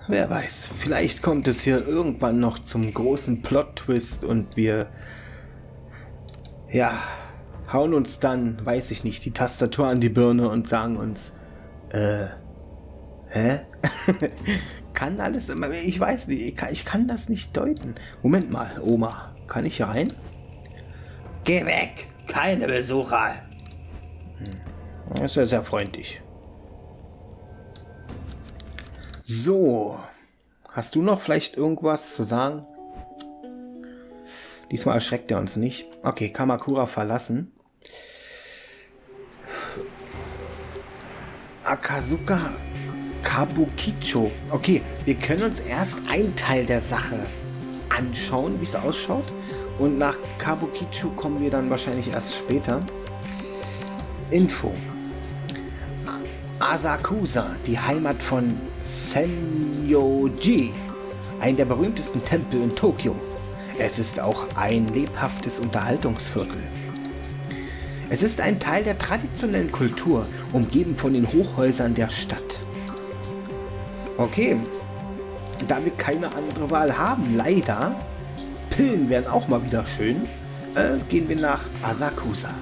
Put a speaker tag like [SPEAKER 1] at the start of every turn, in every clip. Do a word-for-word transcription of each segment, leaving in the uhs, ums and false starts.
[SPEAKER 1] wer weiß, vielleicht kommt es hier irgendwann noch zum großen Plot-Twist und wir, ja, hauen uns dann, weiß ich nicht, die Tastatur an die Birne und sagen uns, äh, hä? Kann alles immer, ich weiß nicht, ich kann, ich kann das nicht deuten. Moment mal, Oma, kann ich hier rein? Geh weg, keine Besucher. Hm. Das ist ja sehr freundlich. So, hast du noch vielleicht irgendwas zu sagen? Diesmal erschreckt er uns nicht. Okay, Kamakura verlassen. Akazuka Kabukicho. Okay, wir können uns erst einen Teil der Sache anschauen, wie es ausschaut. Und nach Kabukicho kommen wir dann wahrscheinlich erst später. Info. Asakusa, die Heimat von Senyoji, ein der berühmtesten Tempel in Tokio. Es ist auch ein lebhaftes Unterhaltungsviertel. Es ist ein Teil der traditionellen Kultur, umgeben von den Hochhäusern der Stadt. Okay, da wir keine andere Wahl haben, leider, Pillen wären auch mal wieder schön, äh, gehen wir nach Asakusa.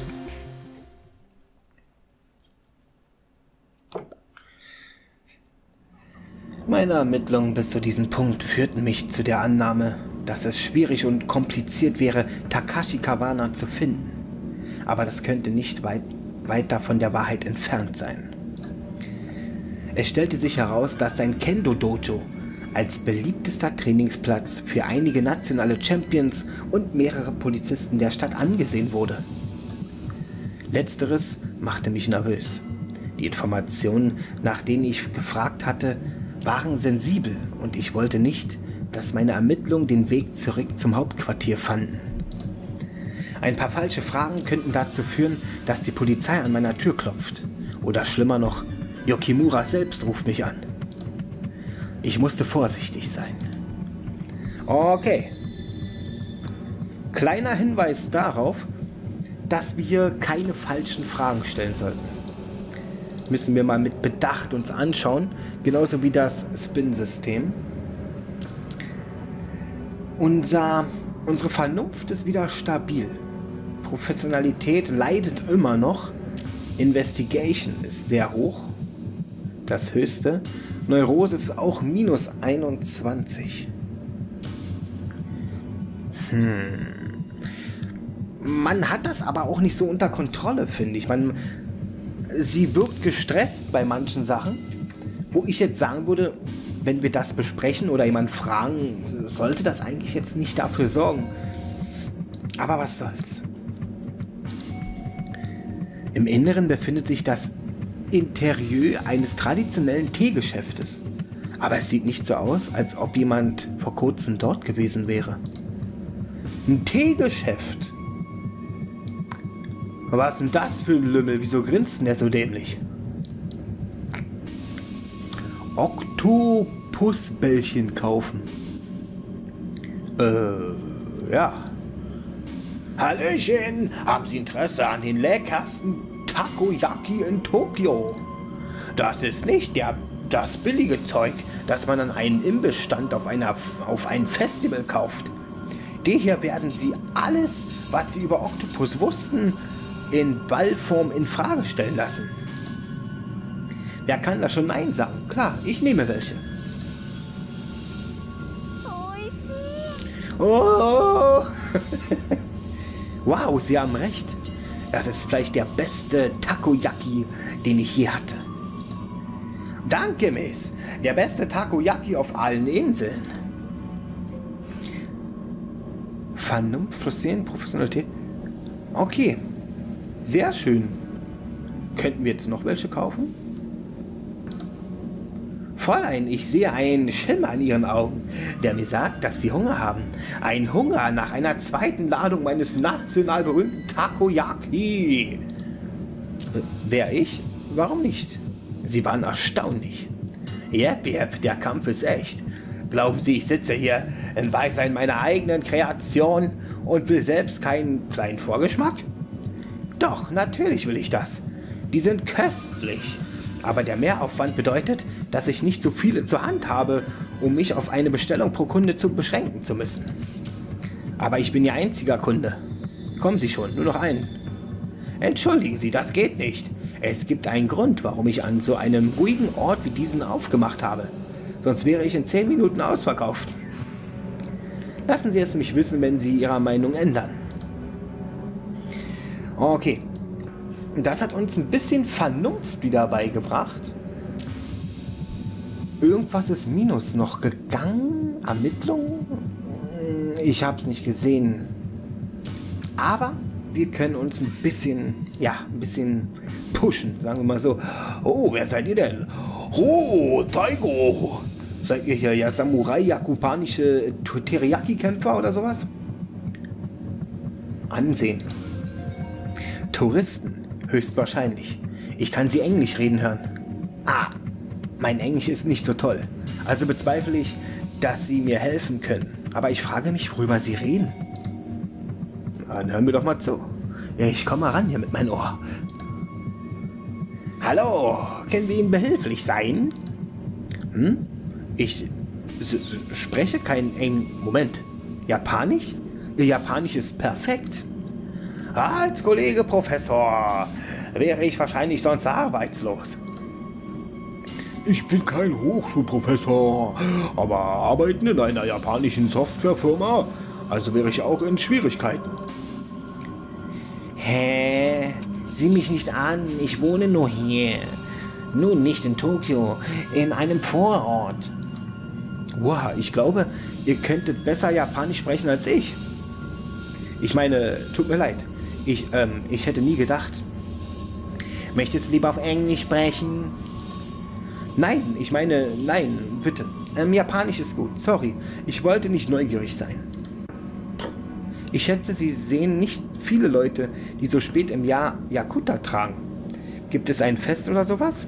[SPEAKER 1] Meine Ermittlungen bis zu diesem Punkt führten mich zu der Annahme, dass es schwierig und kompliziert wäre, Takashi Kawana zu finden. Aber das könnte nicht weit, weiter von der Wahrheit entfernt sein. Es stellte sich heraus, dass sein Kendo-Dojo als beliebtester Trainingsplatz für einige nationale Champions und mehrere Polizisten der Stadt angesehen wurde. Letzteres machte mich nervös. Die Informationen, nach denen ich gefragt hatte, waren sensibel und ich wollte nicht, dass meine Ermittlungen den Weg zurück zum Hauptquartier fanden. Ein paar falsche Fragen könnten dazu führen, dass die Polizei an meiner Tür klopft. Oder schlimmer noch, Yokimura selbst ruft mich an. Ich musste vorsichtig sein. Okay. Kleiner Hinweis darauf, dass wir keine falschen Fragen stellen sollten. Müssen wir mal mit Bedacht uns anschauen, genauso wie das Spin-System. Unser, unsere Vernunft ist wieder stabil. Professionalität leidet immer noch. Investigation ist sehr hoch. Das höchste. Neurose ist auch minus einundzwanzig. Hm. Man hat das aber auch nicht so unter Kontrolle, finde ich. Man, sie wirkt gestresst bei manchen Sachen, wo ich jetzt sagen würde, wenn wir das besprechen oder jemand fragen, sollte das eigentlich jetzt nicht dafür sorgen. Aber was soll's. Im Inneren befindet sich das Interieur eines traditionellen Teegeschäftes. Aber es sieht nicht so aus, als ob jemand vor kurzem dort gewesen wäre. Ein Teegeschäft? Was ist denn das für ein Lümmel? Wieso grinst denn der so dämlich? Oktopusbällchen kaufen. Äh, ja. Hallöchen, haben Sie Interesse an den leckersten Takoyaki in Tokio? Das ist nicht der, das billige Zeug, das man an einem Imbissstand auf, einer, auf einem Festival kauft. Die hier werden Sie alles, was Sie über Oktopus wussten, in Ballform in Frage stellen lassen. Wer kann da schon Nein sagen? Klar, ich nehme welche. Oh! Wow, Sie haben recht. Das ist vielleicht der beste Takoyaki, den ich je hatte. Danke, Miss. Der beste Takoyaki auf allen Inseln. Vernunft plus zehn, Professionalität. Okay. Sehr schön. Könnten wir jetzt noch welche kaufen? Fräulein, ich sehe einen Schimmer an Ihren Augen, der mir sagt, dass Sie Hunger haben. Ein Hunger nach einer zweiten Ladung meines national berühmten Takoyaki. Wer ich? Warum nicht? Sie waren erstaunlich. Jep, jep, der Kampf ist echt. Glauben Sie, ich sitze hier im Beisein meiner eigenen Kreation und will selbst keinen kleinen Vorgeschmack? Doch, natürlich will ich das. Die sind köstlich. Aber der Mehraufwand bedeutet, dass ich nicht so viele zur Hand habe, um mich auf eine Bestellung pro Kunde zu beschränken zu müssen. Aber ich bin Ihr einziger Kunde. Kommen Sie schon, nur noch einen. Entschuldigen Sie, das geht nicht. Es gibt einen Grund, warum ich an so einem ruhigen Ort wie diesen aufgemacht habe. Sonst wäre ich in zehn Minuten ausverkauft. Lassen Sie es mich wissen, wenn Sie Ihre Meinung ändern. Okay. Das hat uns ein bisschen Vernunft wieder beigebracht. Irgendwas ist minus noch gegangen. Ermittlungen? Ich habe es nicht gesehen. Aber wir können uns ein bisschen, ja, ein bisschen pushen, sagen wir mal so. Oh, wer seid ihr denn? Oh, Taigo. Seid ihr hier ja Samurai, japanische Teriyaki-Kämpfer oder sowas? Ansehen. Touristen, höchstwahrscheinlich. Ich kann sie Englisch reden hören. Ah, mein Englisch ist nicht so toll. Also bezweifle ich, dass sie mir helfen können. Aber ich frage mich, worüber sie reden. Dann hören wir doch mal zu. Ja, ich komme mal ran hier mit meinem Ohr. Hallo, können wir Ihnen behilflich sein? Hm? Ich spreche kein Eng... Moment. Japanisch? Ihr Japanisch ist perfekt. Als Kollege Professor wäre ich wahrscheinlich sonst arbeitslos. Ich bin kein Hochschulprofessor, aber arbeiten in einer japanischen Softwarefirma, also wäre ich auch in Schwierigkeiten. Hä? Sieh mich nicht an, ich wohne nur hier. Nun nicht in Tokio, in einem Vorort. Wow, ich glaube, ihr könntet besser Japanisch sprechen als ich. Ich meine, tut mir leid. Ich, ähm, ich hätte nie gedacht. Möchtest du lieber auf Englisch sprechen? Nein, ich meine, nein, bitte. Ähm, Japanisch ist gut, sorry. Ich wollte nicht neugierig sein. Ich schätze, Sie sehen nicht viele Leute, die so spät im Jahr Yakuta tragen. Gibt es ein Fest oder sowas?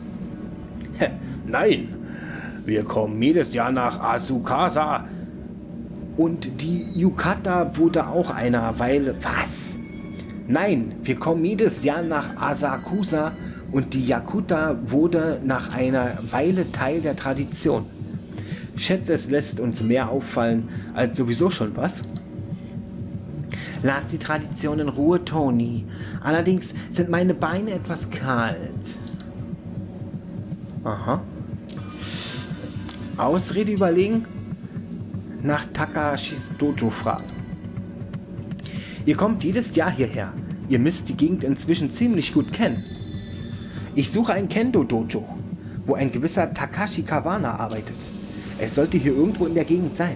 [SPEAKER 1] Nein, wir kommen jedes Jahr nach Asukasa. Und die Yukata wurde auch einer Weile... Was? Nein, wir kommen jedes Jahr nach Asakusa und die Yakuta wurde nach einer Weile Teil der Tradition. Schätze, es lässt uns mehr auffallen als sowieso schon, was? Lass die Tradition in Ruhe, Toni. Allerdings sind meine Beine etwas kalt. Aha. Ausrede überlegen? Nach Takashis Dojo fragen. Ihr kommt jedes Jahr hierher. Ihr müsst die Gegend inzwischen ziemlich gut kennen. Ich suche ein Kendo-Dojo, wo ein gewisser Takashi Kawana arbeitet. Es sollte hier irgendwo in der Gegend sein.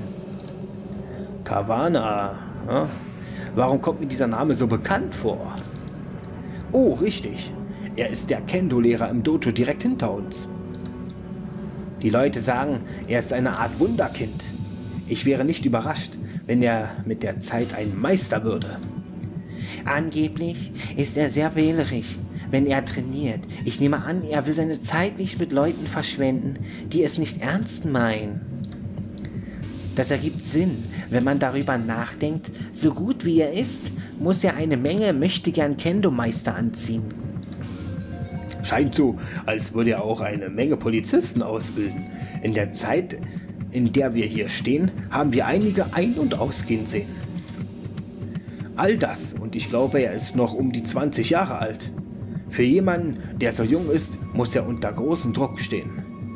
[SPEAKER 1] Kawana? Ja? Warum kommt mir dieser Name so bekannt vor? Oh, richtig. Er ist der Kendo-Lehrer im Dojo direkt hinter uns. Die Leute sagen, er ist eine Art Wunderkind. Ich wäre nicht überrascht, wenn er mit der Zeit ein Meister würde. Angeblich ist er sehr wählerisch, wenn er trainiert. Ich nehme an, er will seine Zeit nicht mit Leuten verschwenden, die es nicht ernst meinen. Das ergibt Sinn, wenn man darüber nachdenkt. So gut wie er ist, muss er eine Menge möchtegern Kendo-Meister anziehen. Scheint so, als würde er auch eine Menge Polizisten ausbilden. In der Zeit, in der wir hier stehen, haben wir einige ein- und ausgehen sehen. All das, und ich glaube, er ist noch um die zwanzig Jahre alt. Für jemanden, der so jung ist, muss er unter großem Druck stehen.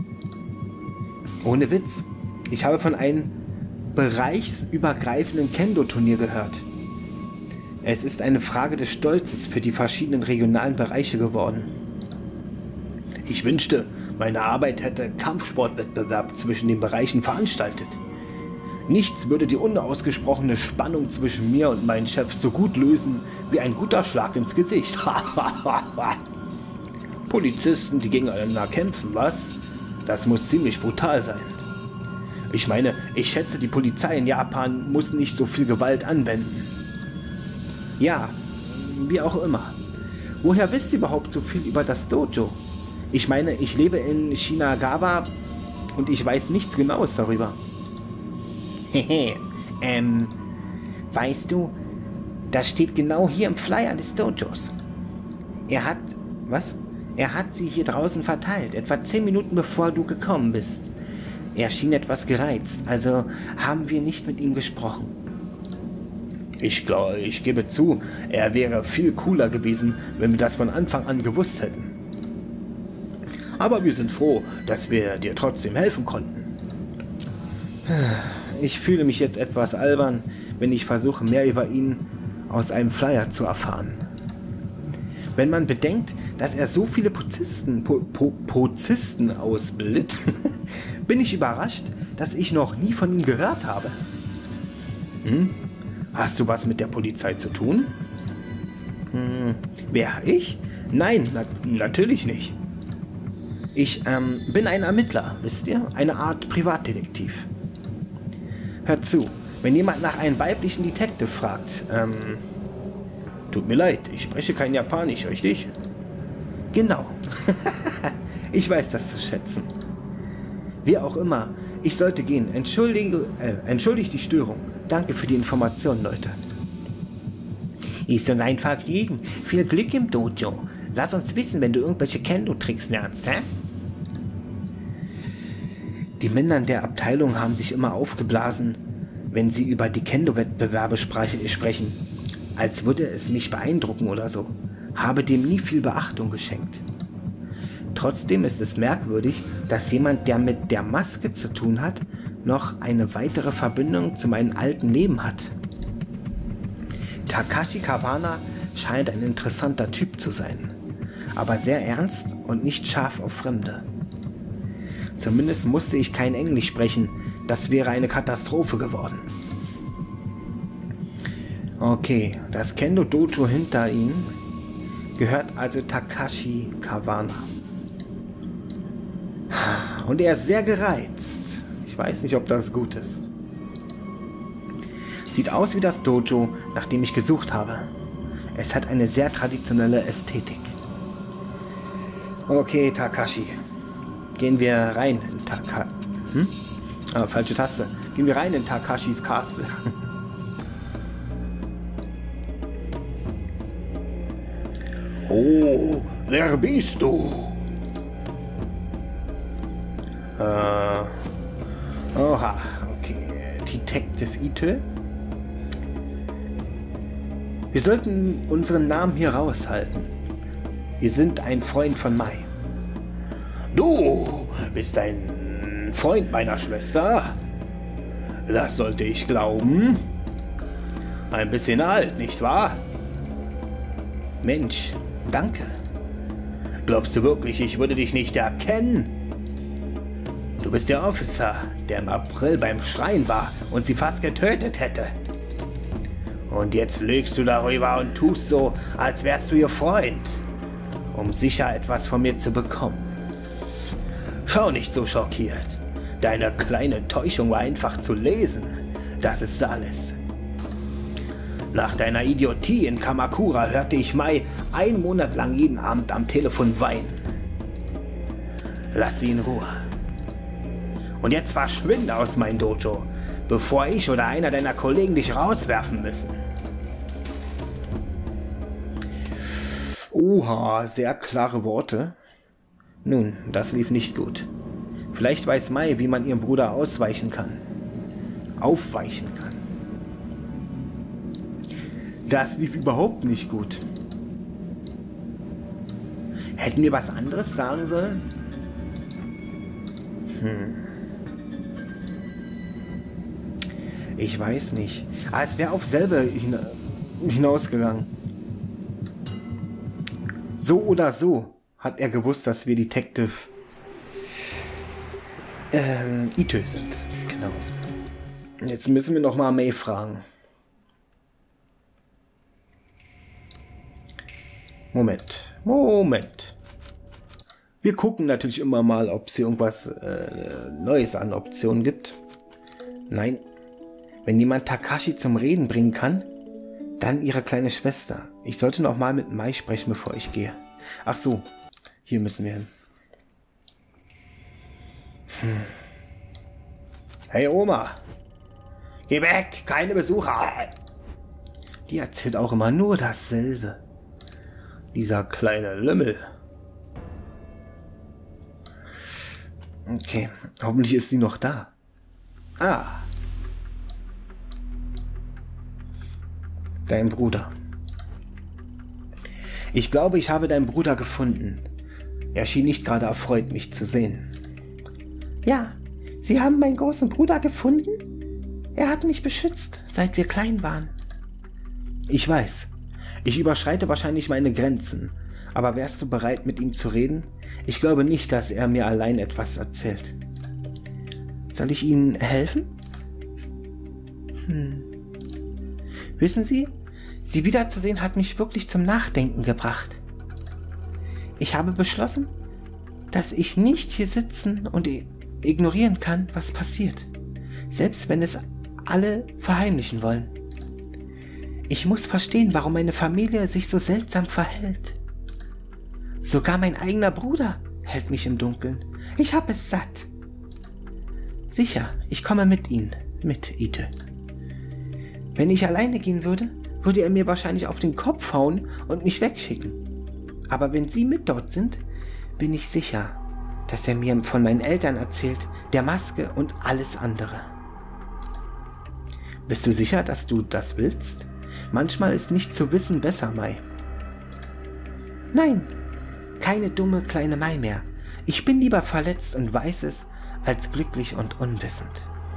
[SPEAKER 1] Ohne Witz, ich habe von einem bereichsübergreifenden Kendo-Turnier gehört. Es ist eine Frage des Stolzes für die verschiedenen regionalen Bereiche geworden. Ich wünschte, meine Arbeit hätte Kampfsportwettbewerb zwischen den Bereichen veranstaltet. Nichts würde die unausgesprochene Spannung zwischen mir und meinen Chef so gut lösen wie ein guter Schlag ins Gesicht. Polizisten, die gegeneinander kämpfen, was? Das muss ziemlich brutal sein. Ich meine, ich schätze, die Polizei in Japan muss nicht so viel Gewalt anwenden. Ja, wie auch immer. Woher wisst ihr überhaupt so viel über das Dojo? Ich meine, ich lebe in Shinagawa und ich weiß nichts Genaues darüber. Hehe, ähm, weißt du, das steht genau hier im Flyer des Dojos. Er hat, was? Er hat sie hier draußen verteilt, etwa zehn Minuten bevor du gekommen bist. Er schien etwas gereizt, also haben wir nicht mit ihm gesprochen. Ich glaube, ich gebe zu, er wäre viel cooler gewesen, wenn wir das von Anfang an gewusst hätten. Aber wir sind froh, dass wir dir trotzdem helfen konnten. Ich fühle mich jetzt etwas albern, wenn ich versuche, mehr über ihn aus einem Flyer zu erfahren. Wenn man bedenkt, dass er so viele Polizisten, po, po, Polizisten ausbildet, bin ich überrascht, dass ich noch nie von ihm gehört habe. Hm? Hast du was mit der Polizei zu tun? Hm, wer, ich? Nein, na, natürlich nicht. Ich ähm, bin ein Ermittler, wisst ihr? Eine Art Privatdetektiv. Hört zu, wenn jemand nach einem weiblichen Detective fragt, ähm... Tut mir leid, ich spreche kein Japanisch, richtig? Genau. Ich weiß das zu schätzen. Wie auch immer, ich sollte gehen. Entschuldige, äh, entschuldigt die Störung. Danke für die Information, Leute. Ist uns ein Vergnügen. Viel Glück im Dojo. Lass uns wissen, wenn du irgendwelche Kendo-Tricks lernst, hä? Die Männer der Abteilung haben sich immer aufgeblasen, wenn sie über die Kendo-Wettbewerbe sprechen. Als würde es mich beeindrucken oder so. Habe dem nie viel Beachtung geschenkt. Trotzdem ist es merkwürdig, dass jemand, der mit der Maske zu tun hat, noch eine weitere Verbindung zu meinem alten Leben hat. Takashi Kawana scheint ein interessanter Typ zu sein, aber sehr ernst und nicht scharf auf Fremde. Zumindest musste ich kein Englisch sprechen, das wäre eine Katastrophe geworden. Okay, das Kendo-Dojo hinter ihm gehört also Takashi Kawana. Und er ist sehr gereizt. Ich weiß nicht, ob das gut ist. Sieht aus wie das Dojo, nach dem ich gesucht habe. Es hat eine sehr traditionelle Ästhetik. Okay, Takashi. Gehen wir rein in Taka... Hm? Ah, falsche Taste. Gehen wir rein in Takashis Castle. Oh, wer bist du? Äh... Oha, okay. Detective Ito. Wir sollten unseren Namen hier raushalten. Wir sind ein Freund von Mai. Du bist ein Freund meiner Schwester? Das sollte ich glauben. Ein bisschen alt, nicht wahr? Mensch, danke. Glaubst du wirklich, ich würde dich nicht erkennen? Du bist der Officer, der im April beim Schrein war und sie fast getötet hätte. Und jetzt lügst du darüber und tust so, als wärst du ihr Freund, um sicher etwas von mir zu bekommen. Schau nicht so schockiert. Deine kleine Täuschung war einfach zu lesen. Das ist alles. Nach deiner Idiotie in Kamakura hörte ich Mai einen Monat lang jeden Abend am Telefon weinen. Lass sie in Ruhe. Und jetzt verschwinde aus meinem Dojo, bevor ich oder einer deiner Kollegen dich rauswerfen müssen. Oha, sehr klare Worte. Nun, das lief nicht gut. Vielleicht weiß Mai, wie man ihrem Bruder ausweichen kann. Aufweichen kann. Das lief überhaupt nicht gut. Hätten wir was anderes sagen sollen? Hm. Ich weiß nicht. Aber es wäre auf selber hin hinausgegangen. So oder so hat er gewusst, dass wir Detective ähm, Ito sind. Genau. Jetzt müssen wir noch mal Mai fragen. Moment. Moment. Wir gucken natürlich immer mal, ob es hier irgendwas äh, Neues an Optionen gibt. Nein. Wenn jemand Takashi zum Reden bringen kann, dann ihre kleine Schwester. Ich sollte noch mal mit Mai sprechen, bevor ich gehe. Ach so, hier müssen wir hin. Hm. Hey Oma, geh weg, keine Besucher. Die erzählt auch immer nur dasselbe. Dieser kleine Lümmel. Okay, hoffentlich ist sie noch da. Ah. Dein Bruder. Ich glaube, ich habe deinen Bruder gefunden. Er schien nicht gerade erfreut, mich zu sehen. Ja, Sie haben meinen großen Bruder gefunden? Er hat mich beschützt, seit wir klein waren. Ich weiß. Ich überschreite wahrscheinlich meine Grenzen. Aber wärst du bereit, mit ihm zu reden? Ich glaube nicht, dass er mir allein etwas erzählt. Soll ich Ihnen helfen? Hm. Wissen Sie, Sie wiederzusehen hat mich wirklich zum Nachdenken gebracht. Ich habe beschlossen, dass ich nicht hier sitzen und ignorieren kann, was passiert, selbst wenn es alle verheimlichen wollen. Ich muss verstehen, warum meine Familie sich so seltsam verhält. Sogar mein eigener Bruder hält mich im Dunkeln. Ich habe es satt. Sicher, ich komme mit Ihnen, mit Ite. Wenn ich alleine gehen würde, würde er mir wahrscheinlich auf den Kopf hauen und mich wegschicken. Aber wenn Sie mit dort sind, bin ich sicher, dass er mir von meinen Eltern erzählt, der Maske und alles andere. Bist du sicher, dass du das willst? Manchmal ist nicht zu wissen besser, Mai. Nein, keine dumme kleine Mai mehr. Ich bin lieber verletzt und weiß es, als glücklich und unwissend.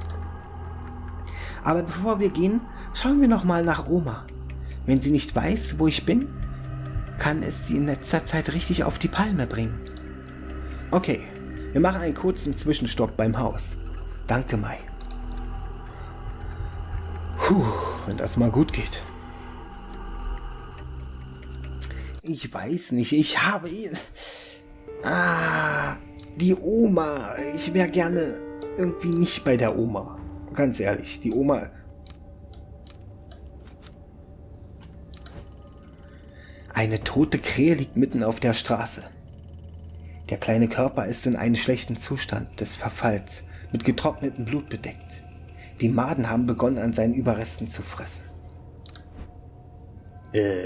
[SPEAKER 1] Aber bevor wir gehen, schauen wir noch mal nach Oma. Wenn sie nicht weiß, wo ich bin, kann es sie in letzter Zeit richtig auf die Palme bringen. Okay, wir machen einen kurzen Zwischenstopp beim Haus. Danke, Mai. Puh, wenn das mal gut geht. Ich weiß nicht, ich habe... Ah, die Oma. Ich wäre gerne irgendwie nicht bei der Oma. Ganz ehrlich, die Oma... Eine tote Krähe liegt mitten auf der Straße. Der kleine Körper ist in einem schlechten Zustand des Verfalls, mit getrocknetem Blut bedeckt. Die Maden haben begonnen, an seinen Überresten zu fressen. Äh...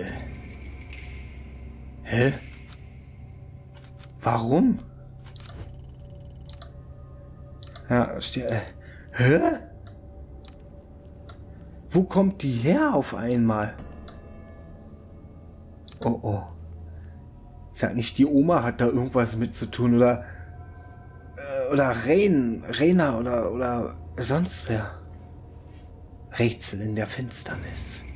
[SPEAKER 1] Hä? Warum? Ja, ste- äh, hä? Wo kommt die her auf einmal? Oh oh. Sag nicht, die Oma hat da irgendwas mit zu tun oder äh, oder Rain, Rainer oder oder sonst wer. Rätsel in der Finsternis.